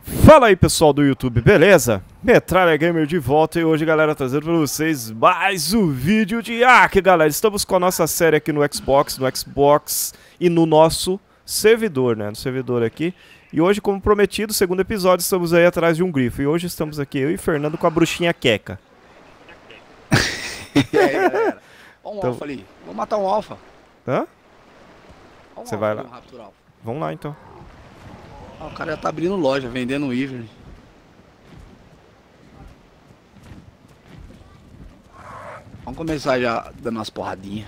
Fala aí pessoal do YouTube, beleza? Metralha Gamer de volta e hoje, galera, trazendo pra vocês mais um vídeo de hack, galera. Estamos com a nossa série aqui no Xbox e no nosso servidor, né? No servidor aqui. E hoje, como prometido, segundo episódio, estamos aí atrás de um grifo. E hoje estamos aqui, eu e Fernando, com a bruxinha Queca. E aí, galera? Olha um Então... alfa ali. Vamos matar um alfa. Hã? Você vai lá. Um raptor alfa. Vamos lá, então. Ah, o cara já tá abrindo loja, vendendo Ivern. Vamos começar já dando umas porradinhas.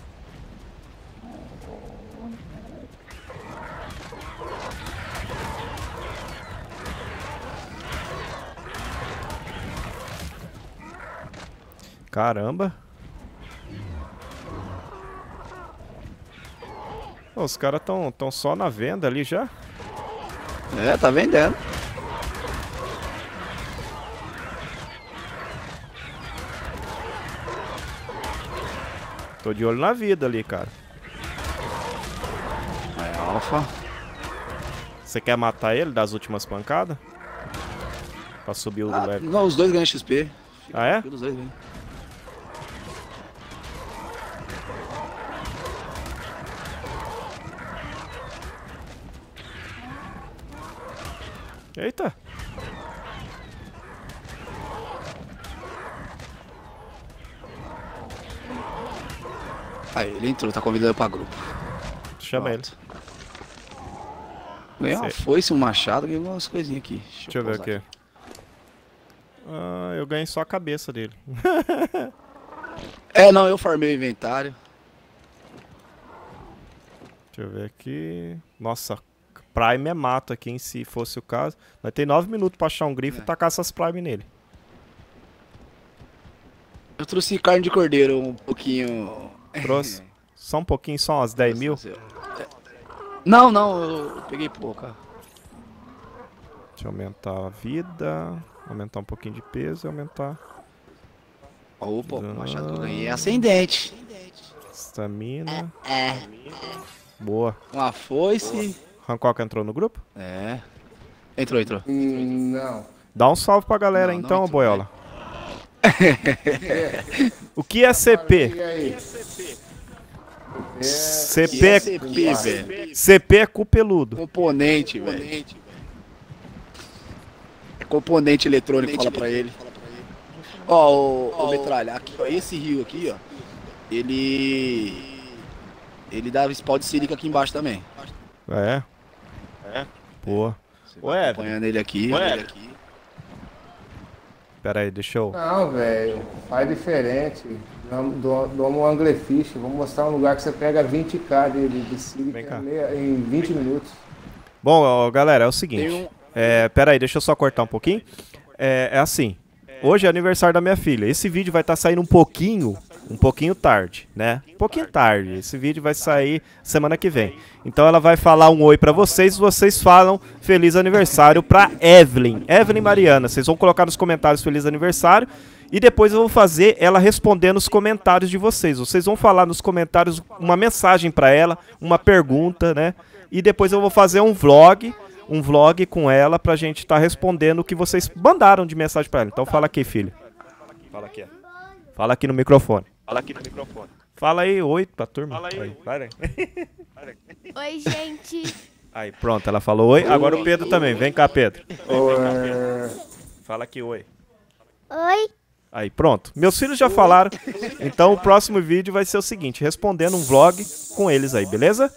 Caramba. Pô, os caras tão só na venda ali já. É, tá vendendo. Tô de olho na vida ali, cara. É, alfa. Você quer matar ele das últimas pancadas? Pra subir o level. Não, os dois ganham XP. Ah, é? Os dois ganham. Eita. Aí, ele entrou, tá convidando pra grupo. Chama ele. Ganhou uma foice, um machado, ganhou umas coisinhas aqui. Deixa eu ver aqui. Ah, eu ganhei só a cabeça dele. É, não, eu farmei o inventário. Deixa eu ver aqui. Nossa, Prime é mato aqui, hein, se fosse o caso. Vai ter 9 minutos pra achar um grifo e tacar essas Prime nele. Eu trouxe carne de cordeiro um pouquinho. Trouxe? Só um pouquinho, só umas 10 mil? Não, eu peguei pouca. Deixa eu aumentar a vida, aumentar um pouquinho de peso e aumentar... Opa, o machado que eu ganhei é ascendente. Estamina. É. Boa. Uma foice. Hancock entrou no grupo? É. Entrou. Não. Dá um salve pra galera Não, então, não Boiola. O que é CP? E aí? CP é CP, velho. CP é cu peludo. Componente, velho. É componente eletrônico, fala pra ele. Ó, o Metralha, aqui, ó, esse rio aqui, ó. Ele dá spawn de sílica aqui embaixo também. É. Boa. Ué, Acompanhando ele aqui. pera aí, deixa eu... Não, velho. Faz diferente. Dou um anglefish. Vou mostrar um lugar que você pega 20k de sílica Vem cá. em 20 minutos. Bom, ó, galera, é o seguinte. Tem um- Pera aí, deixa eu só cortar um pouquinho. É assim. Hoje é aniversário da minha filha. Esse vídeo vai estar saindo um pouquinho tarde, né? Um pouquinho tarde. Esse vídeo vai sair semana que vem. Então ela vai falar um oi pra vocês. Vocês falam feliz aniversário pra Evelyn. Evelyn Mariana. Vocês vão colocar nos comentários feliz aniversário. E depois eu vou fazer ela respondendo os comentários de vocês. Vocês vão falar nos comentários uma mensagem pra ela, uma pergunta, né? E depois eu vou fazer um vlog com ela pra gente estar respondendo o que vocês mandaram de mensagem pra ela. Então fala aqui, filho. Fala aqui. Fala aqui no microfone. Fala aí, oi pra turma. Vai. Oi, gente. Aí, pronto, ela falou oi. Agora o Pedro também. Vem cá, Pedro. Fala aqui, oi. Oi. Aí, pronto. Meus filhos já falaram. Então o próximo vídeo vai ser o seguinte, respondendo um vlog com eles aí, beleza?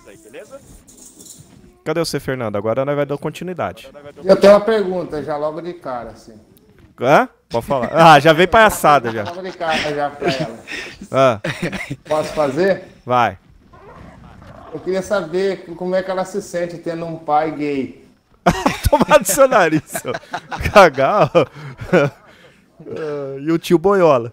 Cadê você, Fernando? Agora nós vai dar continuidade. Eu tenho uma pergunta, já logo de cara, assim. Hã? Pode falar. Ah, já veio palhaçada já. Logo de cara já pra ela. Ah, Posso fazer? vai. Eu queria saber como é que ela se sente tendo um pai gay. Tomar do seu nariz, seu cagar. E o tio Boiola.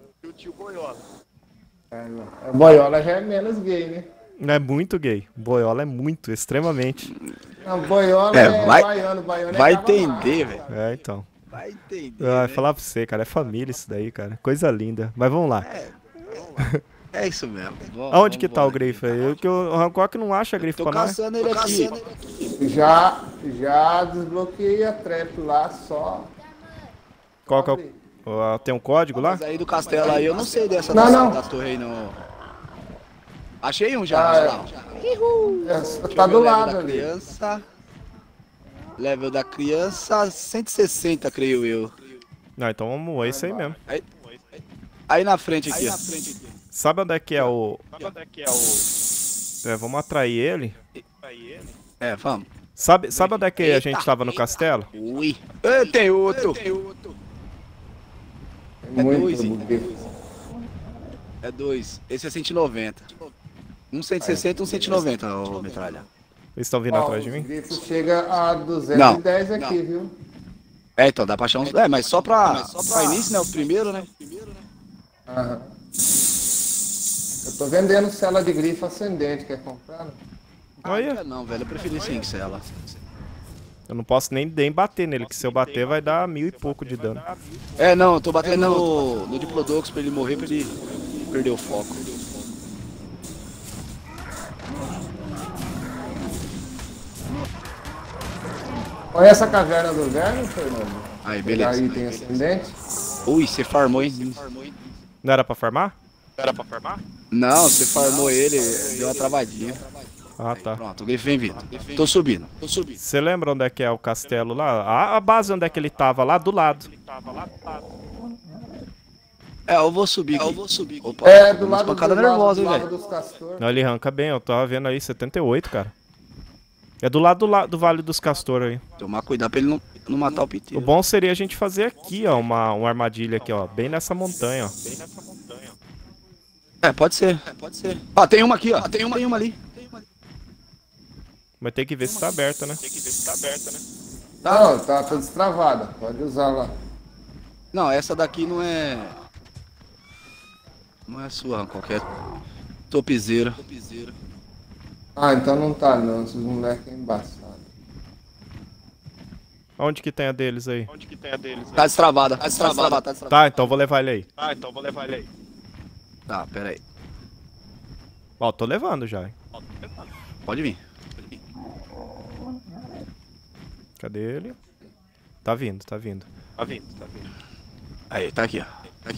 A boiola já é menos gay, né? Não é muito gay. Boiola é muito, extremamente. A boiola baiano Vai é entender, velho. É, então. Vai entender. Ah, né? falar pra você, cara, é família isso daí, cara. Coisa linda. Mas vamos lá. É isso mesmo. Aonde que tá o grifo aí? Que o Hancock não acha grifo Tô pra nós. caçando ele aqui. Já desbloqueei a trap lá, só. Qual que é tem um código lá? Mas aí do castelo aí eu não sei dessa Não. da torre aí não. Achei um já. Ah, tá do lado ali. Level da criança 160, creio eu. Não, então vamos, é isso aí mesmo. Aí na frente aqui, ó. Sabe onde é que é o... vamos atrair ele. Vamos. Sabe onde é que a gente tava no castelo? Ui. Tem outro. Muito grifo. É 2. Esse é 190. Um 160 e um 190, ô metralha. Eles estão vindo atrás de O mim? grifo chega a 210 aqui, viu? Então dá pra achar uns. Mas só pra início, né? O primeiro, né? Aham. Eu tô vendendo cela de grifo ascendente, quer comprar? Né? Olha. Não, velho, eu preferi 5 cela. Eu não posso nem bater nele, que se eu bater vai dar 1000 e pouco de dano. Não, eu tô batendo no Diplodocus pra ele morrer, pra ele perder o foco. Olha essa caverna do verme, Fernando. Aí, beleza. Aí tem ascendente. Ui, você farmou, hein? Não era pra farmar? Não, você farmou ele, deu uma travadinha. Ah, tá. Pronto, o grifo vem vindo. Tô subindo. Você lembra onde é que é o castelo lá? A base onde é que ele tava, lá do lado. Eu vou subir aqui. Opa, Do lado nervosa, hein, lado velho. dos castores. Não, ele arranca bem, eu tava vendo aí, 78, cara. É do lado do Vale dos Castores aí. Tomar cuidado pra ele não matar o O piteiro. bom seria a gente fazer aqui, ó, uma armadilha aqui, ó, bem nessa montanha, ó. Pode ser. Tem uma aqui, ó. Tem uma ali. Mas tem que ver se tá aberta, né? Não, tá destravada. Pode usar lá. Não, essa daqui não é... Não é sua, qualquer topzeira. Ah, então não tá não. Esses moleques é embaçado. Onde que tem a deles aí? Tá destravada. Tá, então eu vou levar ele aí. Tá, pera aí. Ó, tô levando já, hein? Pode vir. Cadê ele? Tá vindo. Aí, tá aqui, ó.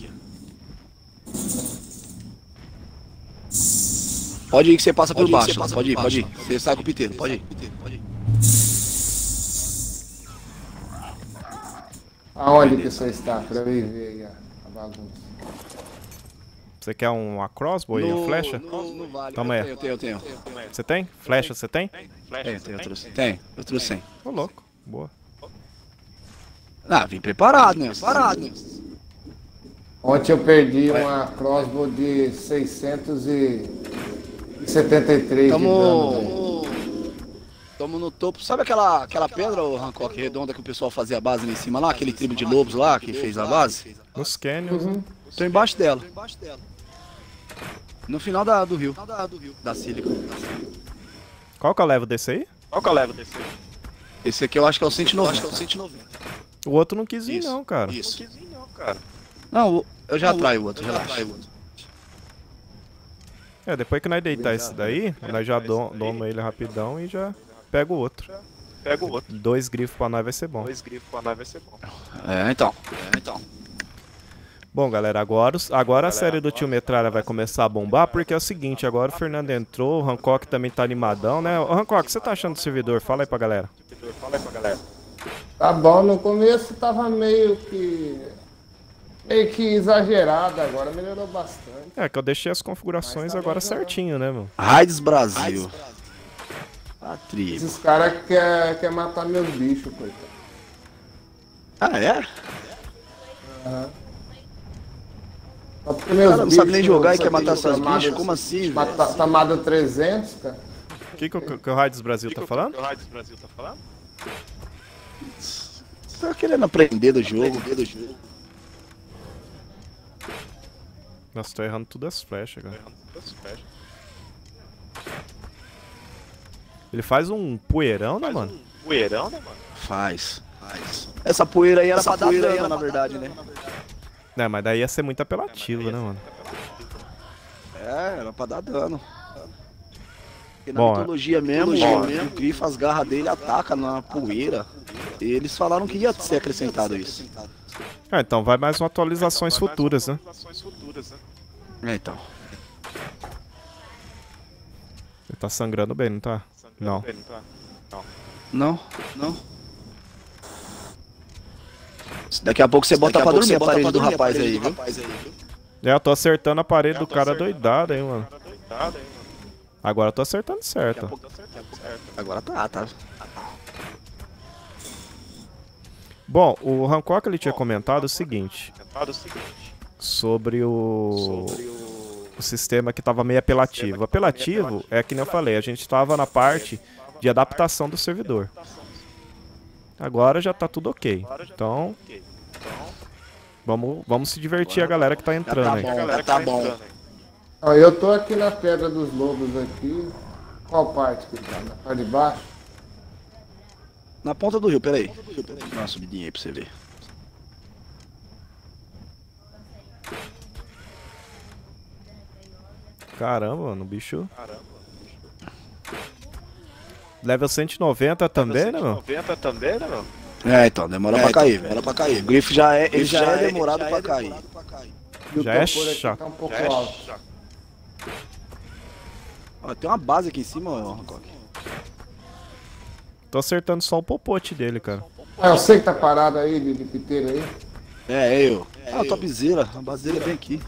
Pode ir que você passa por baixo. Pode ir. Você sai com o piteiro, pode ir. Aonde que você está? Pra eu ir ver aí a bagunça. Você quer uma crossbow e uma flecha? No vale. Toma aí. Eu tenho. Você tem? Flecha você tem? Eu trouxe 100. Ô, louco. Boa. Vim preparado, né? Ontem eu perdi uma crossbow de 673 de dano. Tamo no topo. Sabe aquela pedra, ô Hancock, redonda que o pessoal fazia a base ali em cima lá? Aquele tribo de lobos lá que fez a base? Nos canyons. Tô embaixo dela. No final do rio. Da sílica. Qual que é o level desse aí? Esse aqui eu acho que é o 190. O outro não quis ir não, cara. Isso. Não, eu já traio o outro, relaxa. Depois que nós deitar esse daí, nós já doma ele rapidão e já pega o outro. 2 grifos pra nós vai ser bom. Então. Bom, galera, agora a série do Tio Metralha vai começar a bombar, porque é o seguinte, agora o Fernando entrou, o Hancock também tá animadão, né? Ô, Hancock, o que você tá achando do servidor? Fala aí pra galera. Tá bom, no começo tava meio que exagerado, agora melhorou bastante. Que eu deixei as configurações agora certinho, né, meu? Raids Brasil. A tribo. Esses caras quer matar meus bichos, coitado. É? Aham. Só porque meus Cara, não sabe nem jogar e quer matar seus bichos? Como assim, velho? Tamada 300, cara. O que o Raids Brasil tá falando? Tá querendo aprender do jogo. Nossa, tô errando tudo as flechas, cara. Ele faz um poeirão, né, mano? Faz. Essa poeira aí era pra dar dano, na verdade, né? Mas daí ia ser muito apelativo, né, mano? era pra dar dano. Porque na Bom, mitologia mesmo, o grifo, as garras dele atacam na poeira. E eles falaram que ia ser acrescentado isso. Ah, então vai mais uma atualizações futuras, né? É, então. Ele tá sangrando bem, não tá? Não. Não, não. Daqui a pouco você bota pra dormir a parede do rapaz aí, viu? É, eu tô acertando a parede do cara doidado, hein, mano. Agora eu tô acertando certo. Agora tá. Bom, o Hancock ele tinha comentado o seguinte sobre o sistema que tava meio apelativo. Apelativo é que nem eu falei, a gente tava na parte de adaptação do servidor. Agora já tá tudo ok. Então, vamos se divertir a galera que tá entrando aí. Tá bom. Ó, eu tô aqui na Pedra dos Lobos aqui. Qual parte que tá? Na parte de baixo? Na ponta do rio, peraí. Dá uma subidinha aí pra você ver. Caramba, mano, o bicho... Level 190 também, né, meu? É, então, demora pra cair, velho. O grifo já é demorado pra cair. E o Já é tambor aqui chato. tá um pouco alto. Ó, tem uma base aqui em cima, ó, Hancock. Tô acertando só o popote dele, cara. Ah, eu sei que tá parado aí, de piteiro aí. É eu. Ah, topzera. A base dele é bem aqui.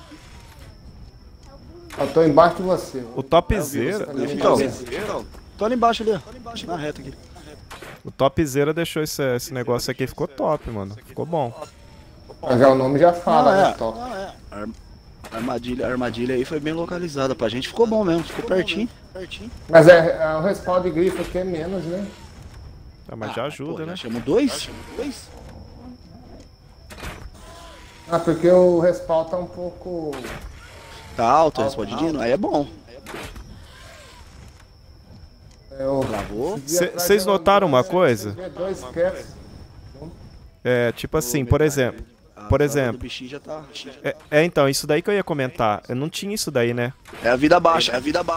Eu tô embaixo de você. O topzera... Então, tô ali embaixo ali, ó. Na reta aqui. O topzera deixou esse negócio aqui, ficou top, mano. Ficou bom. Mas já o nome já fala, né, top. A armadilha aí foi bem localizada pra gente. Ficou bom mesmo, ficou pertinho. Mas o respaldo de grifo aqui é menos, né? Ah, mas já ajuda, né? Chama dois? Ah, porque o respaldo tá um pouco... Tá alto, respondidinho? Aí é bom. Travou. Vocês notaram uma coisa? Dois caps. É, tipo assim, por exemplo... O bichinho já tá... Então, isso daí que eu ia comentar. Eu não tinha isso daí, né? É a vida baixa, A vida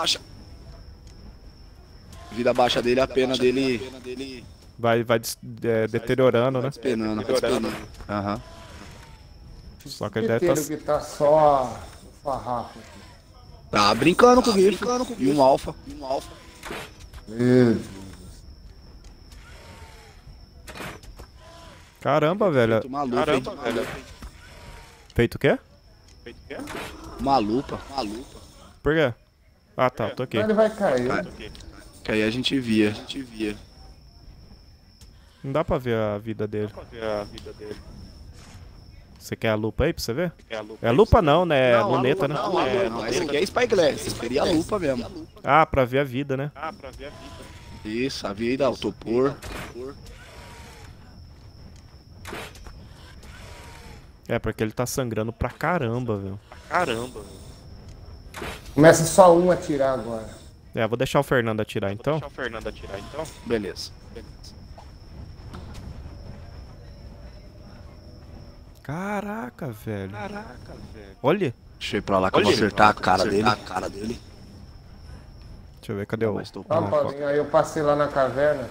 baixa dele, a pena dele... Vai deteriorando, né? Penando. Aham. Só que ele deve Piteiro que tá só o farrapo aqui. Tá brincando com o grifo. E um alfa. Meu Deus. Caramba, velho. Uma lupa, hein? Feito o quê? Uma lupa. Por quê? Ah, tá, tô aqui. Ele vai cair. Que aí a gente via. Não dá pra ver a vida dele. Você quer a lupa aí pra você ver? É lupa não, né? É luneta, né? Não, esse aqui é Spyglass. Esse seria a lupa mesmo. Ah, pra ver a vida, né? Isso, a vida, o topor. É, porque ele tá sangrando pra caramba, velho. Começa só um a tirar agora. É, vou deixar o Fernando atirar então. Beleza. Caraca, velho. Olha. Deixa eu ir pra lá que eu vou acertar a cara dele. Deixa eu ver, cadê o... Ó, Paulinho, aí eu passei lá na caverna.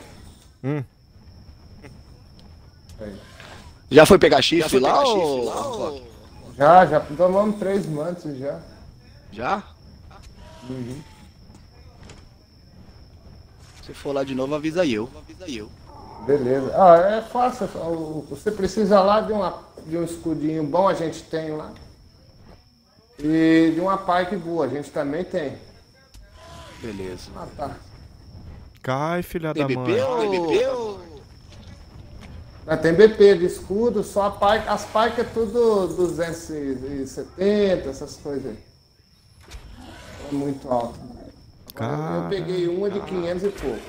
Aí. Já foi pegar chifre lá ou... Já tomamos 3 mantos já. Já? Se for lá de novo, avisa eu. Beleza. Ah, é fácil. Você precisa lá de um escudinho bom, a gente tem lá. E de uma pike boa, a gente também tem. Beleza. Ah, tá. Cai, filha da mãe. Tem BP de escudo, só a pike, as pike é tudo 270, essas coisas aí. É muito alto. Eu peguei uma de 500 e pouco.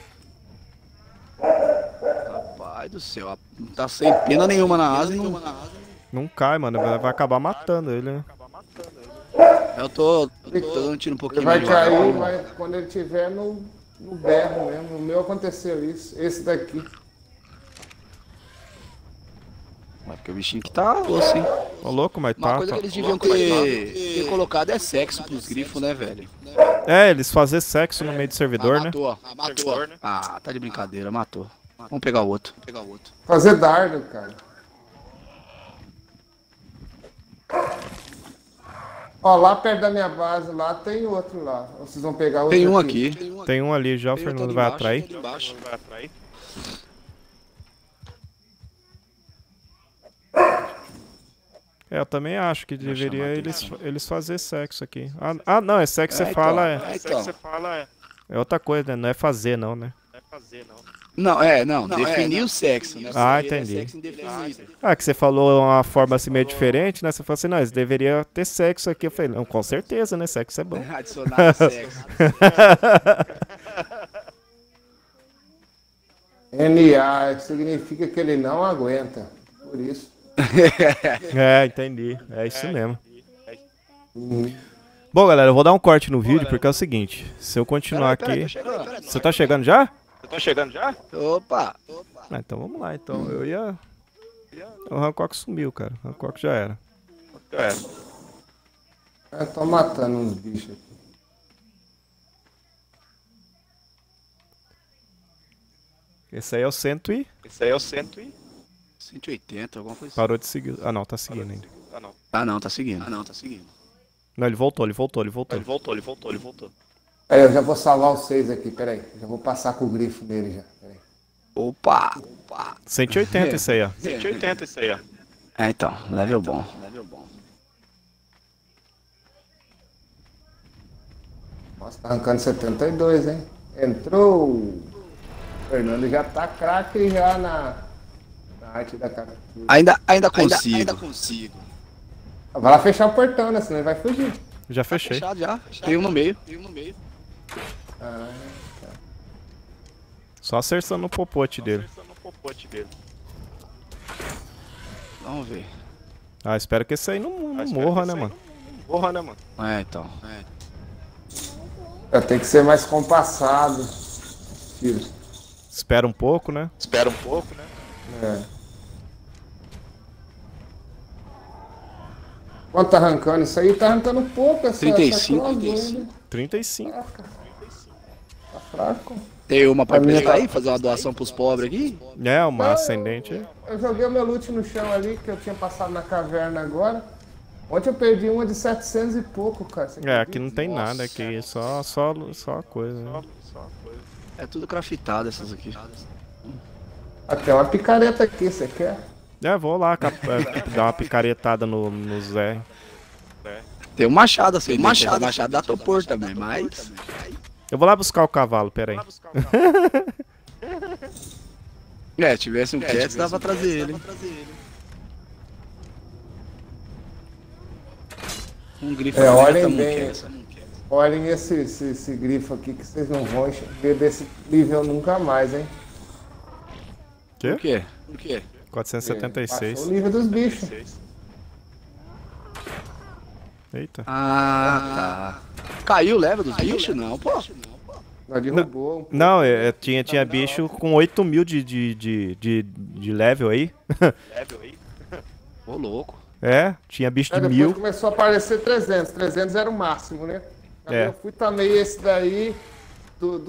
Rapaz do céu, tá sem pena nenhuma na asa, hein? Não cai, mano. Vai acabar matando ele, né? Eu tô dando um tiro um pouquinho Ele vai mais cair quando ele estiver no berro mesmo. No meu aconteceu isso. Esse daqui. Mas porque o bichinho que tá osso, hein? Ô, louco, mas Uma tá. coisa que eles deviam ter colocado é sexo pros grifos, né, velho? É, eles fazem sexo no meio do servidor, né? Matou. Ah, tá de brincadeira, matou. Vamos pegar o outro. Fazer dardo, cara. Ó, lá perto da minha base, lá tem outro lá. Vocês vão pegar outro Tem um aqui. Tem um ali já, o Fernando vai atrair. É, eu também acho que deveria eles fazer sexo aqui. Ah, não, é sexo que você fala, é outra coisa, né? Não é fazer, não, né? Não, definir o sexo, né? Ah, entendi. Sexo indefinido. Ah, que você falou uma forma assim meio diferente, né? Você falou assim, não, eles deveriam ter sexo aqui. Eu falei, não, com certeza, né? Sexo é bom. Adicionar sexo. NA, significa que ele não aguenta. Por isso. É, entendi. É isso mesmo. Bom, galera, eu vou dar um corte no vídeo porque é o seguinte. Se eu continuar aqui... Você tá chegando já? Opa! Ah, então vamos lá, então. O Hancock sumiu, cara. O Hancock já era. Eu tô matando uns bichos aqui. Esse aí é o 180, alguma coisa assim. Parou de seguir. Ah, não, tá seguindo ainda. Ah, não, tá seguindo. Não, ele voltou. Aí, eu já vou salvar os 6 aqui, peraí. Já vou passar com o grifo nele já. Peraí. Opa! 180 esse aí, ó. É, então, level bom. Nossa, tá arrancando 72, hein? Entrou! O Fernando já tá craque já na arte da captura. Ainda consigo. Vai lá fechar o portão, né? Senão ele vai fugir. Já fechei. Fechado já. Tem um no meio. Ah, Só acertando no popote dele. Vamos ver. Ah, espero que esse aí não morra, né, mano? É, então. tem que ser mais compassado. Tiro. Espera um pouco, né? É. Quanto tá arrancando? Isso aí tá arrancando pouco, essa 35. essa cruz, né? 35. Tá fraco. Tem uma pra A minha emprestar tá- aí, fazer uma doação pros pobres aqui? É, uma ascendente. Eu joguei o meu loot no chão ali, que eu tinha passado na caverna agora. Ontem eu perdi uma de 700 e pouco, cara. Você É, acredita? aqui não tem nada, aqui só coisa, né? É tudo craftado essas aqui. Até uma picareta aqui, você quer? É, vou lá dar uma picaretada no Zé. Tem um machado assim, machado dá topor também, mas... Eu vou lá buscar o cavalo, pera aí. Tivesse um cat, dava pra trazer ele. Um grifo olhem não bem. quer essa. Olhem esse grifo aqui que vocês não vão ver desse nível nunca mais, hein? Quê? O quê? Passou 476. o nível dos bichos. Eita. Ah, tá. Caiu o level dos bichos? Não, pô. Nós derrubou. Não, tinha bicho com 8.000 de level aí. Ô, louco. É, tinha bicho de Depois 1000. começou a aparecer 300. 300 era o máximo, né? Aí É. eu fui também esse daí, do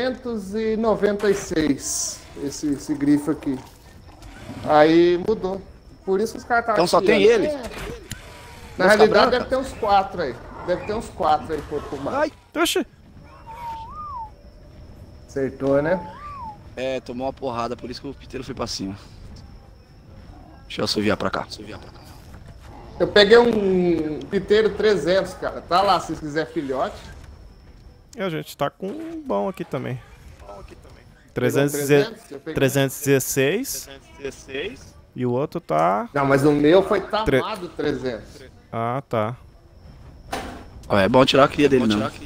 296. Esse grifo aqui. Aí mudou. Por isso que os caras estavam Então só tem ele? Na Mosca realidade branca? deve ter uns 4 aí. Deve ter uns 4 aí, pouco mais. Ai. Oxi. Acertou, né? É, tomou uma porrada, por isso que o piteiro foi pra cima. Deixa eu assoviar pra cá. Eu peguei um piteiro 300, cara. Tá lá, se quiser filhote. E a gente tá com um bom aqui também. Pegou um 300? Eu peguei. 316. E o outro tá... Não, mas o meu foi tamado 300. Ah, tá. Ó, é bom tirar a cria dele, não.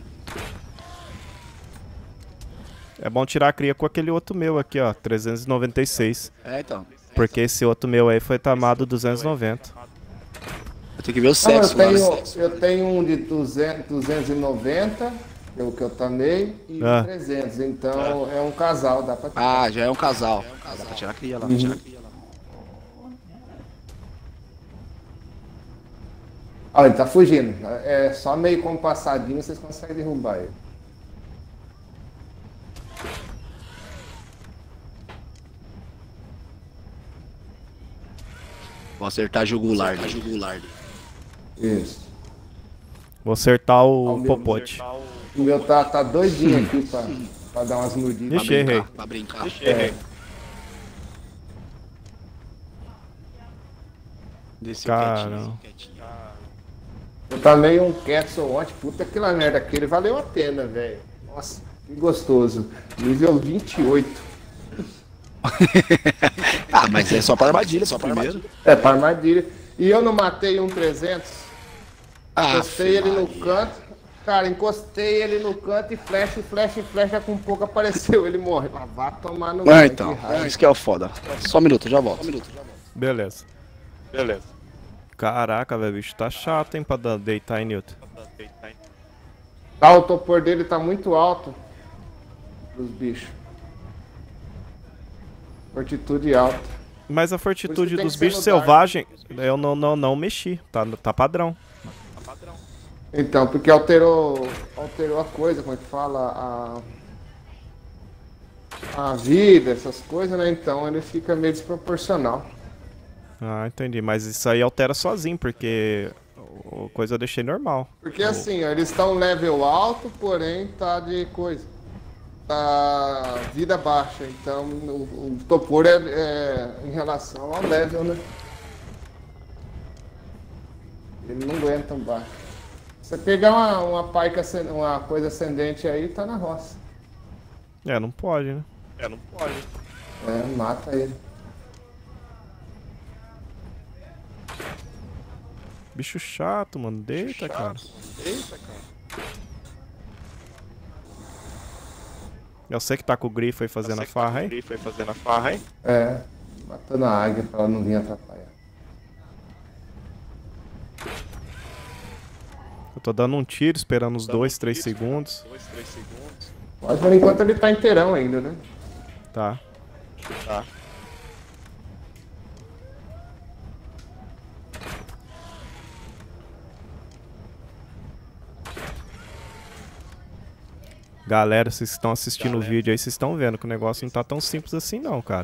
É bom tirar a cria com aquele outro meu aqui, ó. 396. É, então. Porque esse outro meu aí foi tamado 290. Eu tenho que ver o Não, sexo lá. eu tenho um de 290, que eu tamei, e Ah. 300. Então é um casal, dá pra tirar. Ah, já é um casal. Dá pra tirar a cria lá. Ó, ele tá fugindo. É só meio compassadinho vocês conseguem derrubar ele. Vou acertar jugular. Isso. Vou acertar Ó, o popote. O meu tá doidinho aqui pra dar umas mordidas. Ixi, errei. Pra brincar. Desceu Cara. quietinho. Eu também um Castle ontem, puta aquela merda, aquele valeu a pena, velho. Nossa, que gostoso. Nível 28. Ah, mas é só pra armadilha, só primeiro. É, pra armadilha. E eu não matei um 300. Ah, Encostei ele no canto. Cara, encostei ele no canto e flecha com pouco apareceu. Ele morre. Ah, vá tomar no Ah, cu, então. que raiva. Isso que é o foda. Só um minuto, já volto. Beleza. Caraca, velho, o bicho tá chato, hein, pra deitar em Newton. Tá, o topor dele tá muito alto. Dos bichos. Fortitude alta. Mas a Por fortitude isso tem dos que ser bichos no dark. selvagens, eu não mexi. Tá padrão. Então, porque alterou a coisa, como é que fala, a vida, essas coisas, né? Então ele fica meio desproporcional. Ah, entendi. Mas isso aí altera sozinho, porque a coisa eu deixei normal. Porque assim, ó, eles estão level alto, porém tá de coisa. Tá vida baixa, então o topor é em relação ao level, né? Ele não aguenta baixo. Você pegar uma paica, uma coisa ascendente aí, tá na roça. É, não pode, né? É, mata ele. Bicho chato, mano. Deita, cara. Eu sei que tá com o grifo aí fazendo a farra aí. É, matando a águia pra ela não vir atrapalhar. Eu tô dando um tiro, esperando uns 2, 3 segundos. Mas por enquanto ele tá inteirão ainda, né? Tá. Galera, vocês estão assistindo o vídeo aí, vocês estão vendo que o negócio não tá tão simples assim não, cara.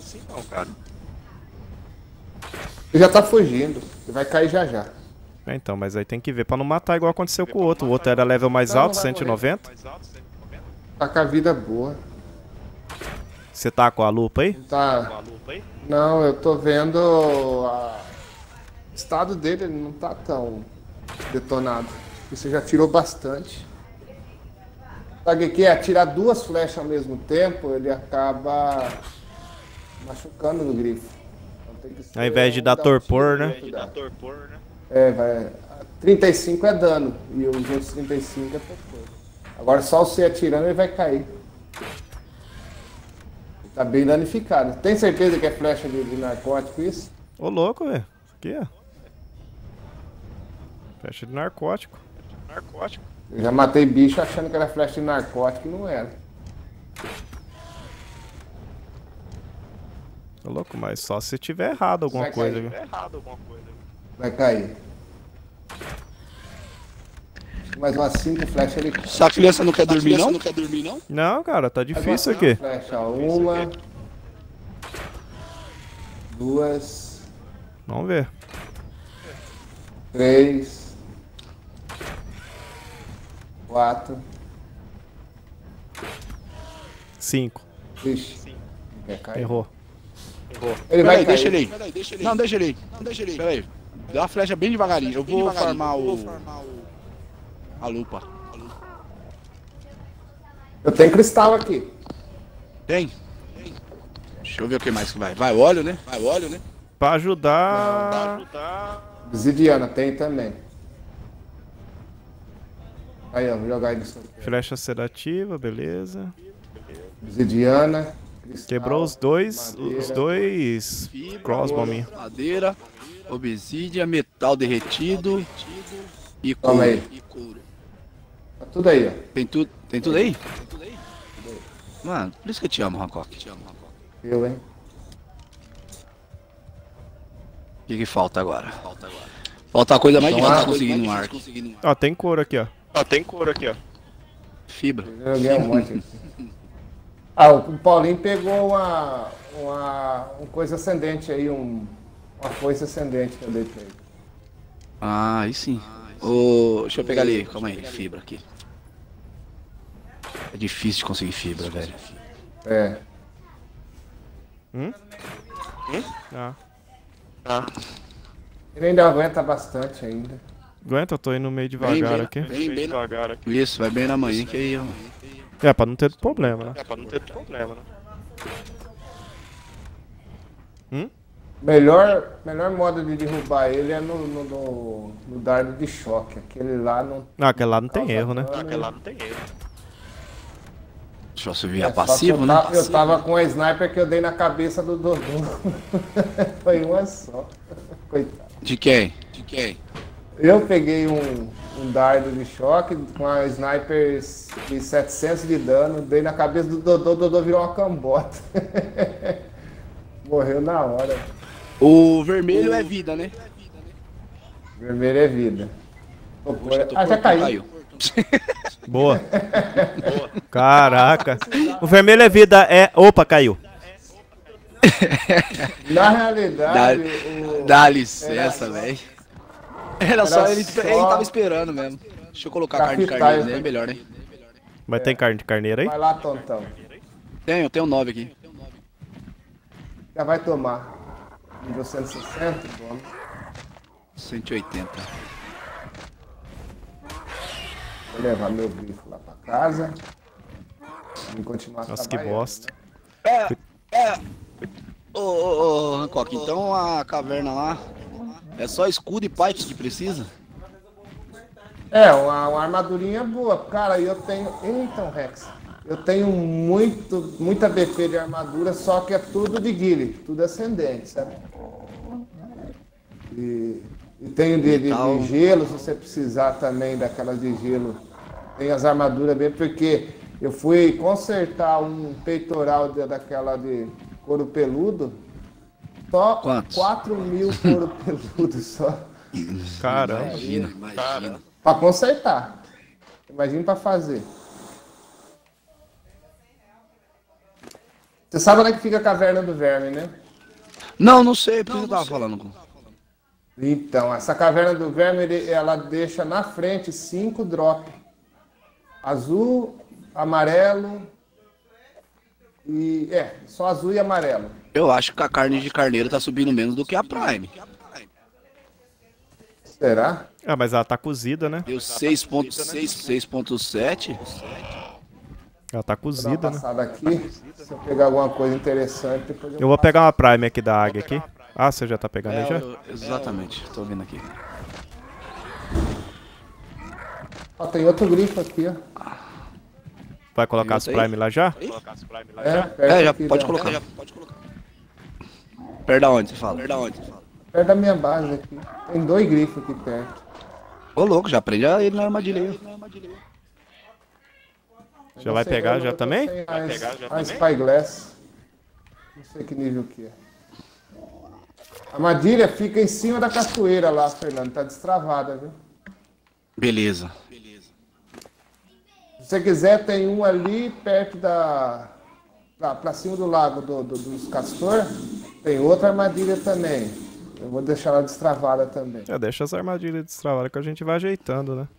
Ele já tá fugindo. Ele vai cair já já. É, então, mas aí tem que ver pra não matar igual aconteceu com o outro. O outro era level mais Não, alto, não vai 190. Tá com a vida boa. Você tá com a lupa aí? Tá. Não, eu tô vendo o estado dele, ele não tá tão detonado. Você já tirou bastante. Sabe o que é? Atirar duas flechas ao mesmo tempo, ele acaba machucando no grifo. Então tem que ser Ao invés de dar torpor, né? É, vai. 35 é dano e os outros 35 é torpor. Agora só você atirando ele vai cair. Tá bem danificado. Tem certeza que é flecha de narcótico isso? Ô, louco, velho. Isso aqui, ó. Flecha de narcótico. Eu já matei bicho achando que era flecha de narcótico e não era. Ô, louco, mas só se tiver errado alguma Vai coisa, cair. viu? Vai cair. Mais umas 5 flechas ele cai. Essa criança não quer dormir, não? Não, cara, tá Mais umas difícil cinco aqui. flechas, ó. Uma. Duas. Vamos ver. 3. 4. 5. Vixe. Não quer cair. Errou. Ele vai Peraí, cair. deixa ele aí. Não, deixa ele aí. Peraí. Dá uma flecha bem devagarinho. Eu vou farmar a lupa. Eu tenho cristal aqui. Tem? Deixa eu ver o que mais que vai. Vai óleo, né? Pra ajudar... Obsidiana tem também. Aí, ó, vou jogar aí no seu. Flecha sedativa, beleza. Obsidiana. Cristal, Quebrou os dois madeira. crossbow minha. Madeira, obsidian, metal derretido e Toma couro. aí. Tá tudo aí, ó. Tem tudo aí? Mano, por isso que eu te amo, Hancock. Eu, hein? O que falta agora? Falta a coisa mais difícil de conseguir no arco. Ó, tem couro aqui, ó. Fibra. Eu joguei um monte aqui. Ah, o Paulinho pegou uma coisa ascendente aí, uma foice ascendente que eu dei pra ele. Ah, aí sim. Deixa eu pegar ali, calma aí, fibra aqui. É difícil de conseguir fibra, velho. É. Ah. Ele ainda aguenta bastante ainda. Aguenta, eu tô indo meio devagar aqui. Bem devagar aqui. Isso, vai bem na manhã que aí, ó. É, pra não ter problema, né? Melhor modo de derrubar ele é no dardo de choque. Aquele lá não. Não, aquele lá não tem erro, né? Deixa eu subir a Só que passivo, né? Eu tava com a sniper que eu dei na cabeça do Dodô. Foi uma só. Coitado. De quem? Eu peguei um dardo de choque com a sniper de 700 de dano, dei na cabeça do Dodô, o Dodô virou uma cambota. Morreu na hora. O vermelho é vida, né? Vermelho é vida. Já Caiu. caiu. Boa. Caraca. O vermelho é vida, é... Opa, caiu. Na realidade, Dá licença, velho. Era só ele tava esperando mesmo. Deixa eu colocar a carne de carneiro, né? É melhor, né? Mas tem carne de carneiro aí? vai lá, tontão. Eu tenho 9 aqui. Já vai tomar. Nível 160, bom. 180. Vou levar meu grifo lá pra casa. E continuar Nossa, que trabalhando, bosta. Ô, Hancock, então a caverna lá é só escudo e pipe que precisa? É, uma armadurinha boa. Cara, eu tenho... Então, Rex, eu tenho muita BP de armadura, só que é tudo de guile, tudo ascendente, sabe? E tenho de gelo, se você precisar também daquelas de gelo. Tem as armaduras bem, porque eu fui consertar um peitoral daquela de couro peludo, só Quantos? 4.000 couro peludo só. Caramba. Imagina. Pra consertar. Imagina pra fazer. Você sabe onde é que fica a caverna do verme, né? Não sei, por isso eu tava falando. Então, essa caverna do verme, ela deixa na frente 5 drops. Azul, amarelo e... só azul e amarelo. Eu acho que a carne de carneiro tá subindo menos do que a Prime. Será? Ah, mas ela tá cozida, né? Deu 6.6, 6.7. Ela tá Vou dar uma cozida, né? passada aqui. Se eu pegar alguma coisa interessante, depois Eu vou pegar uma Prime aqui da águia aqui. Ah, você já tá pegando aí já? Exatamente, tô vendo aqui. Ó, tem outro grifo aqui, ó. Vai colocar as Prime lá já? Perto Já aqui pode da- colocar. Perto da onde você fala? Perto da minha base aqui. Tem 2 grifos aqui perto. Ô louco, já prende ele na armadilha aí. Já vai pegar já também? Vai pegar já também? A Spyglass. Não sei que nível que é. A armadilha fica em cima da cachoeira lá, Fernando. Tá destravada, viu? Beleza. Se você quiser, tem um ali perto pra cima do lago dos Castor. Tem outra armadilha também. Eu vou deixar ela destravada também. Já deixa as armadilhas destravadas que a gente vai ajeitando, né?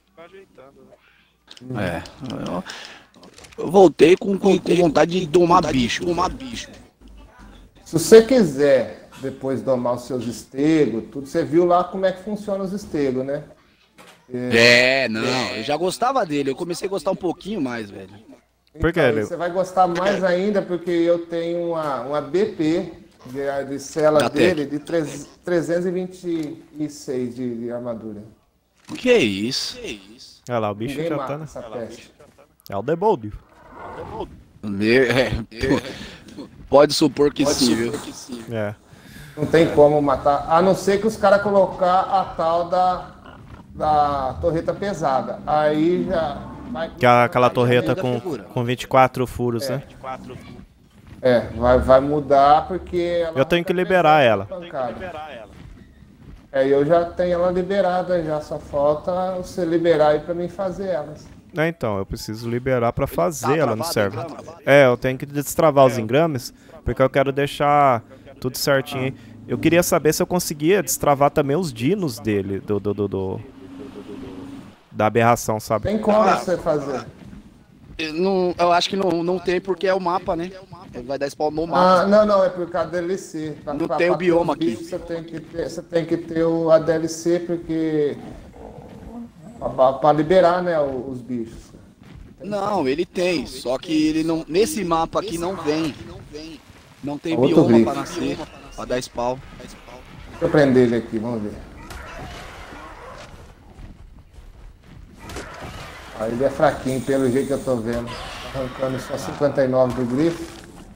Eu voltei com vontade de domar bicho. Se você quiser depois domar os seus estegos, tudo, você viu lá como é que funciona os estegos, né? Eu já gostava dele. Eu comecei a gostar um pouquinho mais, velho. Por quê, Então, Leo? você vai gostar mais ainda porque eu tenho uma BP de cela Da dele de 326 de armadura. Que é isso? Olha lá, o bicho Ninguém já mata tá, né? essa peste. É o Debold. Pode supor que sim, viu? É. Não tem como matar, a não ser que os caras colocar a tal da torreta pesada. Aí já vai... Que é aquela torreta da figura. com 24 furos, né? vai mudar porque ela Eu tenho que fica liberar pesada ela. na pancada. Eu já tenho ela liberada, já só falta você liberar aí pra mim fazer elas. Então, eu preciso liberar pra fazer Tá ela no travado, server. tá travado. Eu tenho que destravar os engrames, porque eu quero deixar tudo certinho aí. Eu queria saber se eu conseguia destravar também os dinos dele, da aberração, sabe? Tem como você fazer? Eu acho que não tem porque é o mapa, né? Ele vai dar spawn no mapa. Não, é por causa da DLC. Não tem o bioma ter os aqui. bichos, Você tem que ter a DLC porque... Pra liberar, né, os bichos. Não, ele tem, só que ele não. Nesse mapa aqui não vem. Não tem Outro bioma bicho. pra nascer, pra dar spawn. Deixa eu prender ele aqui, vamos ver. Ele é fraquinho, pelo jeito que eu tô vendo. Arrancando só 59 do grifo.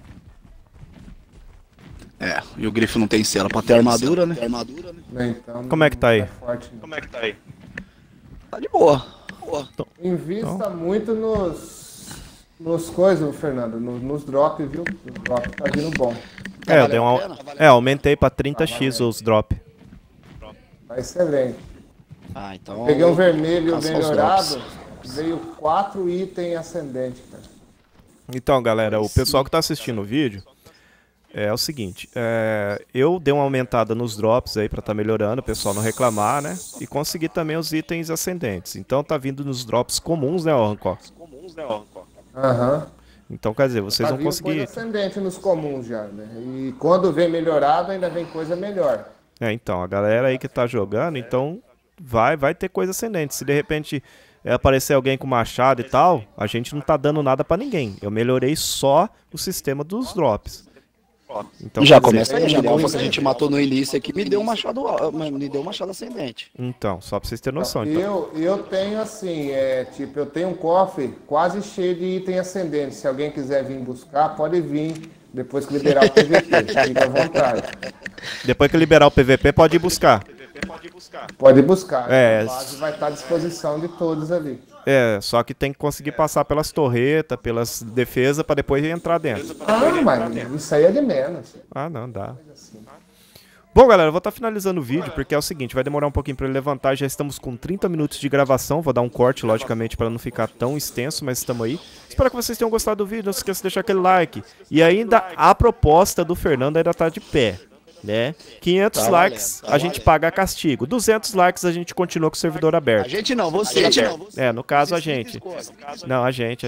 E o grifo não tem cela pra ter armadura, né? Então, Como é que tá aí? Forte, não. Tá de boa. Invista muito nos coisas, Fernando, nos drops, viu? Os drops tá vindo bom. Eu dei aumentei pra 30x os drop. Tá excelente. Então. Peguei um vermelho caçar os melhorado, veio 4 itens ascendentes, cara. Então, galera, o pessoal que tá assistindo o vídeo, é o seguinte, eu dei uma aumentada nos drops aí pra tá melhorando, o pessoal não reclamar, né? E consegui também os itens ascendentes. Então tá vindo nos drops comuns, né, Rancó? Aham. Então, quer dizer, vocês Tá vão vindo conseguir... coisa ascendente nos comuns já, né? E quando vem melhorado, ainda vem coisa melhor. Então, a galera aí que tá jogando, então vai ter coisa ascendente. Se de repente aparecer alguém com machado e tal, a gente não tá dando nada pra ninguém. Eu melhorei só o sistema dos drops. Então, Já quer dizer, começa aí, já que a gente matou no início aqui, me deu um machado ascendente. Então, só pra vocês terem noção. Então, Eu tenho assim, eu tenho um cofre quase cheio de item ascendente. Se alguém quiser vir buscar, pode vir. Depois que liberar o PVP, fica à vontade. depois que liberar o PVP, pode ir buscar. Pode buscar. É. A base vai estar à disposição de todos ali. Só que tem que conseguir passar pelas torretas, pelas defesas, pra depois entrar dentro. Mas isso aí é de menos. Não dá. Bom, galera, eu vou estar finalizando o vídeo, porque é o seguinte, vai demorar um pouquinho para ele levantar, já estamos com 30 minutos de gravação, vou dar um corte, logicamente, para não ficar tão extenso, mas estamos aí. Espero que vocês tenham gostado do vídeo, não se esqueça de deixar aquele like. E ainda a proposta do Fernando ainda tá de pé, né? 500 likes, a gente paga castigo. 200 likes, a gente continua com o servidor aberto. A gente não, você. No caso, a gente. Não, a gente.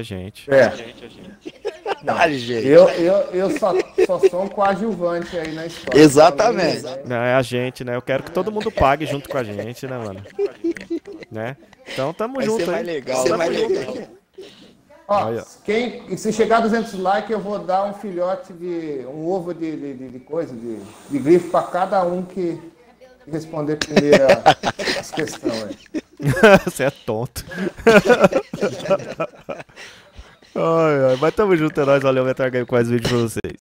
Não, A gente. eu só sou um coadjuvante aí na história. Exatamente. Não, é a gente, né? Eu quero que todo mundo pague junto com a gente, né, mano? Né? Então, tamo junto aí. legal. Ó, se chegar a 200 likes, eu vou dar um filhote um ovo de coisa, de grifo pra cada um que responder primeiro as questões aí. Você é tonto. Mas tamo junto, é nóis. Valeu, Metar Game com mais vídeo pra vocês.